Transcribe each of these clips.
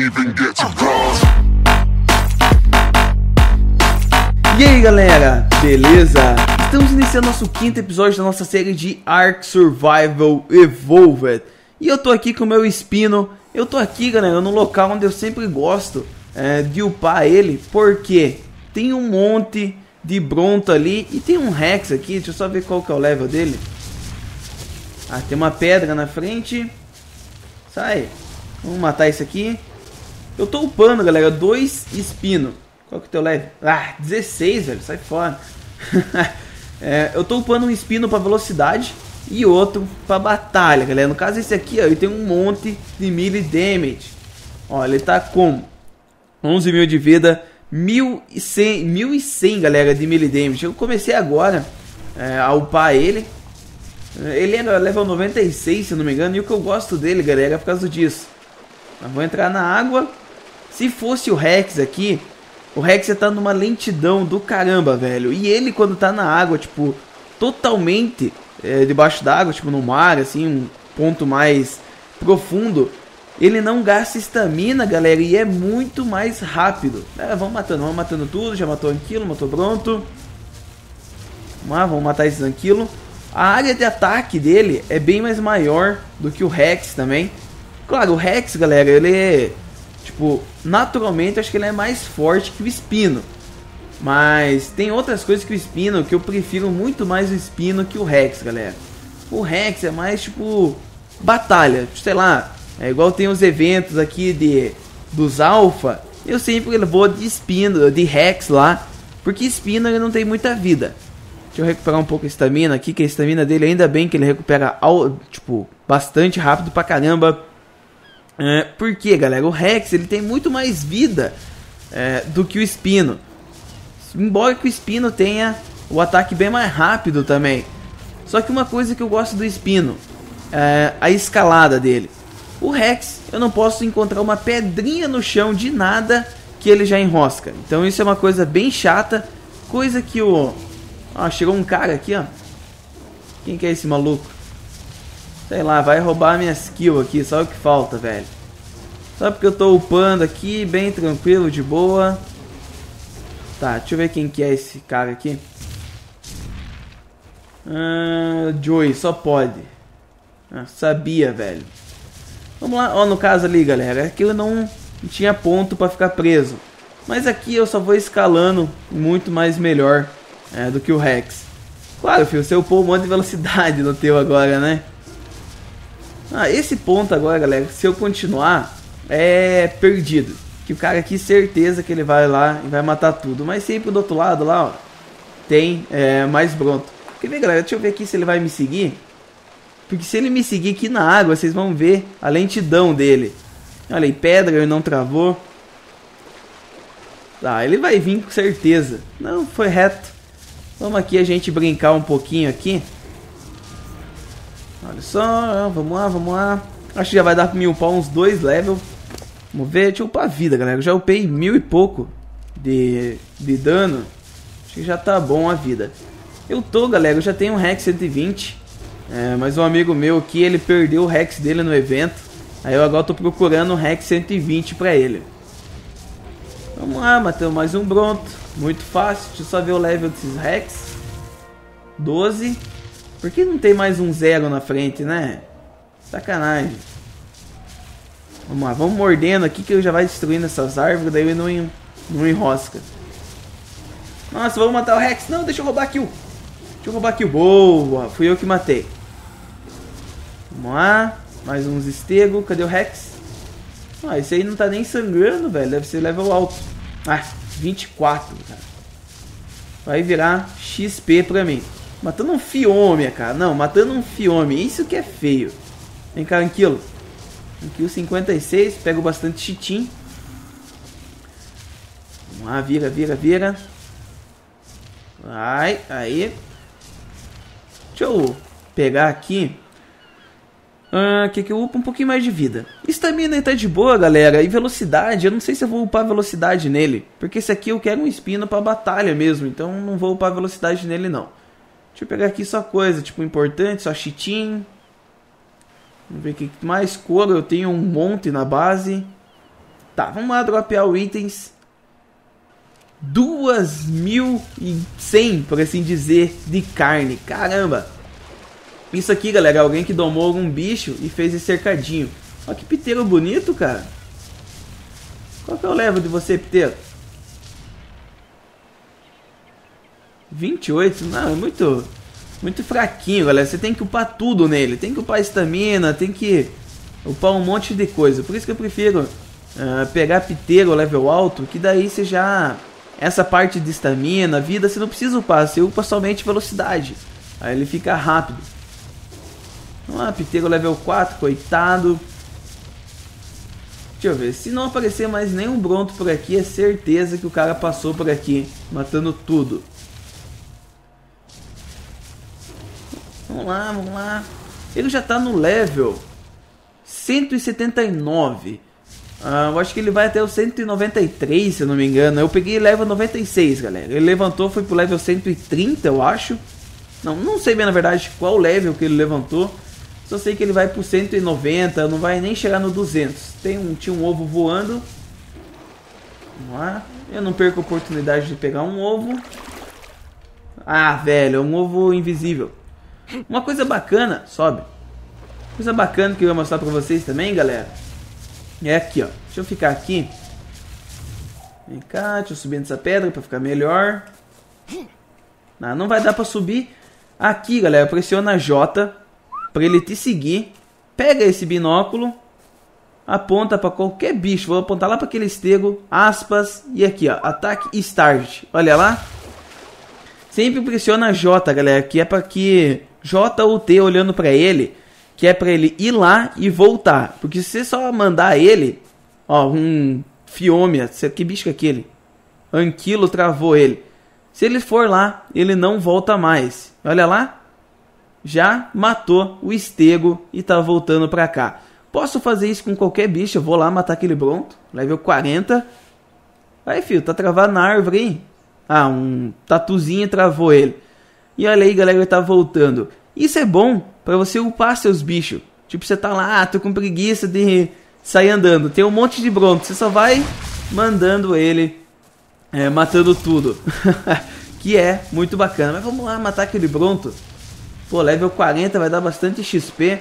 even get to cross. E aí galera, beleza? Estamos iniciando nosso quinto episódio da nossa série de Ark Survival Evolved. E eu tô aqui com o meu Espino. Eu tô aqui, galera, no local onde eu sempre gosto de upar ele, porque tem um monte de Bronto ali e tem um Rex aqui. Deixa eu só ver qual que é o level dele. Ah, tem uma pedra na frente. Sai. Vamos matar esse aqui. Eu tô upando, galera, 2 Espino. Qual que é o teu level? Ah, 16, velho. Sai fora. Eu tô upando um Espino pra velocidade e outro pra batalha, galera. No caso esse aqui, ó, ele tem um monte de melee damage. Ó, ele tá com 11 mil de vida, 1100, galera, de melee damage. Eu comecei agora a upar ele. Ele é level 96, se não me engano. E o que eu gosto dele, galera, é por causa disso. Eu vou entrar na água. Se fosse o Rex aqui, o Rex tá numa lentidão do caramba, velho. E ele quando tá na água, tipo, totalmente debaixo d'água, tipo no mar, assim, um ponto mais profundo, ele não gasta estamina, galera, e é muito mais rápido. Vamos matando tudo. Já matou Anquilo, matou Bronto. Vamos lá, vamos matar esse Anquilo. A área de ataque dele é bem mais maior do que o Rex também. Claro, o Rex, galera, ele é, tipo, naturalmente acho que ele é mais forte que o Espino. Mas tem outras coisas que o Espino que eu prefiro muito mais o Espino que o Rex, galera. O Rex é mais tipo batalha, sei lá, é igual tem os eventos aqui dos Alpha. Eu sempre vou de Espino, de Rex lá, porque Espino ele não tem muita vida. Deixa eu recuperar um pouco a estamina aqui, que a estamina dele ainda bem que ele recupera tipo bastante rápido pra caramba. Porque, galera, o Rex ele tem muito mais vida do que o Espino. Embora que o Espino tenha o ataque bem mais rápido também. Só que uma coisa que eu gosto do Espino é a escalada dele. O Rex, eu não posso encontrar uma pedrinha no chão de nada que ele já enrosca. Então isso é uma coisa bem chata. Coisa que o... chegou um cara aqui, ó. Quem que é esse maluco? Sei lá, vai roubar minhas kills aqui, só o que falta, velho. Só porque eu tô upando aqui, bem tranquilo, de boa. Tá, deixa eu ver quem que é esse cara aqui. Joey, só pode. Sabia, velho. Vamos lá, ó, no caso ali, galera, aqui eu não tinha ponto pra ficar preso. Mas aqui eu só vou escalando muito mais melhor do que o Rex. Claro, filho, você upou um monte de velocidade no teu agora, né? Esse ponto agora, galera, se eu continuar, é perdido. Que o cara aqui, certeza que ele vai lá e vai matar tudo. Mas sempre do outro lado lá, ó, tem mais Bronto. Quer ver, galera? Deixa eu ver aqui se ele vai me seguir. Porque se ele me seguir aqui na água, vocês vão ver a lentidão dele. Olha aí, pedra, ele não travou. Tá, ele vai vir com certeza. Não, foi reto. Vamos aqui a gente brincar um pouquinho aqui. Olha só, vamos lá, vamos lá. Acho que já vai dar pra me upar uns 2 levels. Vamos ver, deixa eu upar a vida, galera. Eu já upei 1000 e pouco de dano. Acho que já tá bom a vida. Eu tô, galera, eu já tenho um Rex 120. Mas um amigo meu aqui, ele perdeu o Rex dele no evento. Aí eu agora tô procurando um Rex 120 pra ele. Vamos lá, matamos mais um Bronto. Muito fácil, deixa eu só ver o level desses Rex. 12. Por que não tem mais um 0 na frente, né? Sacanagem. Vamos lá, vamos mordendo aqui que eu já vai destruindo essas árvores, daí ele não enrosca. Nossa, vamos matar o Rex. Não, deixa eu roubar a kill. Deixa eu roubar a kill. Boa, fui eu que matei. Vamos lá, mais uns estego. Cadê o Rex? Esse aí não tá nem sangrando, velho. Deve ser level alto. 24, cara. Vai virar XP pra mim. Matando um Fiômia, cara. Não, matando um Fiômia. Isso que é feio. Vem cá, Anquilo. Anquilo 56. Pego bastante chitim. Vamos lá, vira, vira, vira. Vai, aí. Deixa eu pegar aqui. Que eu upo um pouquinho mais de vida. Estamina tá de boa, galera. E velocidade, eu não sei se eu vou upar velocidade nele. Porque esse aqui eu quero um Espino pra batalha mesmo. Então não vou upar velocidade nele, não. Deixa eu pegar aqui só coisa, tipo, importante. Só chitim. Vamos ver o que mais. Couro, eu tenho um monte na base. Tá, vamos lá dropear o itens. 2.100, por assim dizer, de carne. Caramba! Isso aqui, galera, é alguém que domou algum bicho e fez esse cercadinho. Olha que piteiro bonito, cara. Qual que é o level de você, piteiro? 28? Não, é muito fraquinho, galera. Você tem que upar tudo nele. Tem que upar estamina, tem que upar um monte de coisa. Por isso que eu prefiro pegar piteiro level alto, que daí você já... Essa parte de estamina, vida, você não precisa upar. Você upa somente velocidade. Aí ele fica rápido. Vamos lá, piteiro level 4, coitado. Deixa eu ver, se não aparecer mais nenhum Bronto por aqui, é certeza que o cara passou por aqui, matando tudo. Vamos lá, vamos lá. Ele já tá no level 179. Eu acho que ele vai até o 193, se eu não me engano. Eu peguei level 96, galera. Ele levantou, foi pro level 130, eu acho. Não sei bem, na verdade, qual level que ele levantou. Só sei que ele vai pro 190, não vai nem chegar no 200. Tinha um ovo voando. Vamos lá. Eu não perco a oportunidade de pegar um ovo. Ah, velho, é um ovo invisível. Uma coisa bacana, sobe. Coisa bacana que eu vou mostrar pra vocês também, galera. É aqui, ó. Deixa eu ficar aqui. Vem cá, deixa eu subir nessa pedra pra ficar melhor. Não vai dar pra subir. Aqui, galera, pressiona J pra ele te seguir. Pega esse binóculo. Aponta pra qualquer bicho. Vou apontar lá pra aquele estego. Aspas. E aqui, ó. Ataque Start. Olha lá. Sempre pressiona J, galera. Que é pra que... J ou T olhando pra ele. Que é pra ele ir lá e voltar. Porque se você só mandar ele... Ó, um Fiômia. Que bicho que é aquele? Anquilo travou ele. Se ele for lá, ele não volta mais. Olha lá. Já matou o estego e tá voltando pra cá. Posso fazer isso com qualquer bicho. Eu vou lá matar aquele Bronto. Level 40. Aí, filho, tá travado na árvore aí. Ah, um tatuzinho travou ele. E olha aí, galera, ele tá voltando. Isso é bom pra você upar seus bichos. Tipo, você tá lá, tô com preguiça de sair andando. Tem um monte de Bronto. Você só vai mandando ele, matando tudo. Que é muito bacana. Mas vamos lá matar aquele Bronto. Pô, level 40 vai dar bastante XP.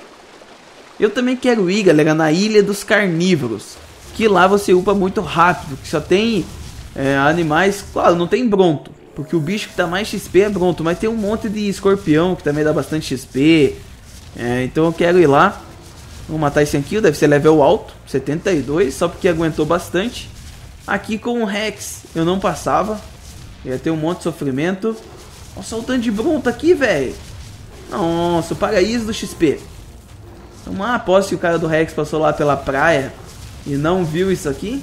Eu também quero ir, galera, na Ilha dos Carnívoros. Que lá você upa muito rápido. Que só tem animais... Claro, não tem Bronto. Porque o bicho que dá mais XP é Bronto. Mas tem um monte de escorpião que também dá bastante XP. Então eu quero ir lá. Vamos matar esse aqui. Deve ser level alto. 72. Só porque aguentou bastante. Aqui com o Rex eu não passava. Ia ter um monte de sofrimento. Nossa, o tanto de Bronto aqui, velho. Nossa, o paraíso do XP. Vamos lá, aposto que o cara do Rex passou lá pela praia e não viu isso aqui.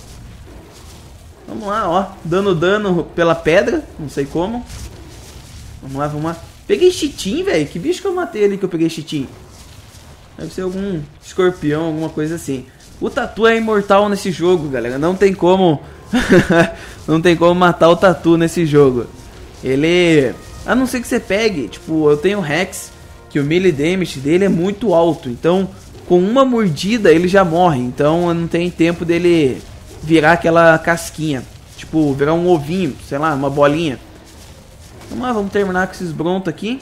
Vamos lá, ó. Dando dano pela pedra. Não sei como. Vamos lá, vamos lá. Peguei chitim, velho. Que bicho que eu matei ali que eu peguei chitim? Deve ser algum escorpião, alguma coisa assim. O Tatu é imortal nesse jogo, galera. Não tem como... não tem como matar o Tatu nesse jogo. Ele... A não ser que você pegue... Tipo, eu tenho o Rex... Que o melee damage dele é muito alto. Então, com uma mordida ele já morre. Então, não tem tempo dele virar aquela casquinha. Tipo, virar um ovinho, sei lá, uma bolinha. Vamos lá, vamos terminar com esses Bronto aqui.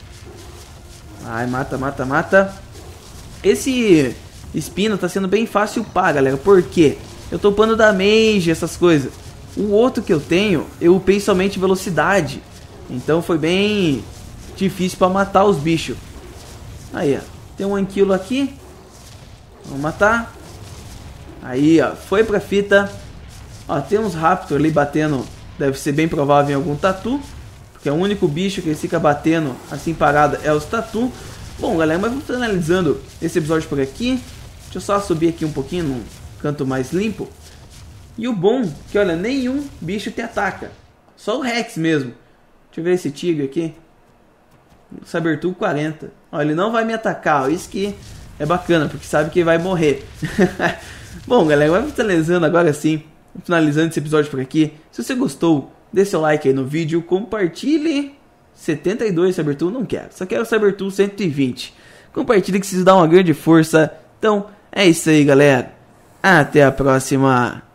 Ai, mata, mata, mata. Esse Espino tá sendo bem fácil upar, galera. Por quê? Eu tô upando damage, essas coisas. O outro que eu tenho, eu upei somente velocidade. Então, foi bem... difícil pra matar os bichos. Aí, ó. Tem um anquilo aqui. Vamos matar. Aí, ó. Foi pra fita. Ó, tem uns Raptor ali batendo. Deve ser bem provável em algum Tatu. Porque é o único bicho que fica batendo assim parado é os Tatu. Bom, galera, mas vamos finalizando esse episódio por aqui. Deixa eu só subir aqui um pouquinho num canto mais limpo. E o bom é que, olha, nenhum bicho te ataca. Só o Rex mesmo. Deixa eu ver esse tigre aqui. Sabertooth 40. Ó, ele não vai me atacar, ó. Isso que é bacana, porque sabe que vai morrer. Bom, galera, vai finalizando agora sim. Finalizando esse episódio por aqui. Se você gostou, dê seu like aí no vídeo. Compartilhe. 72 Sabertooth, não quero. Só quero Sabertooth 120. Compartilhe que isso dá uma grande força. Então, é isso aí, galera. Até a próxima!